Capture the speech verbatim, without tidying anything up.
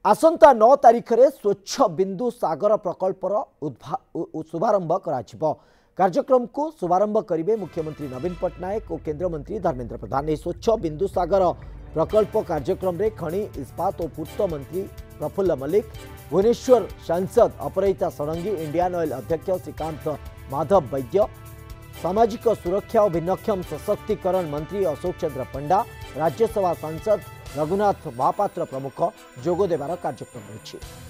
आसंता नौ तारीख में स्वच्छ बिंदु सागर प्रकल्पर शुभारंभ करा कार्यक्रम को शुभारंभ करेंगे मुख्यमंत्री नवीन पट्टनायक और केंद्र मंत्री धर्मेंद्र प्रधान। स्वच्छ बिंदु सागर प्रकल्प कार्यक्रम में खनि इस्पात और पूर्त मंत्री प्रफुल्ल मल्लिक, भुवनेश्वर सांसद अपराजिता षडंगी, इंडियन ऑयल अध्यक्ष श्रीकांत माधव वैद्य, सामाजिक सुरक्षा और भिन्नक्षम सशक्तिकरण मंत्री अशोक चंद्र पंडा, राज्यसभा सांसद रघुनाथ महापात्र प्रमुख जोग देवार कार्यक्रम रही।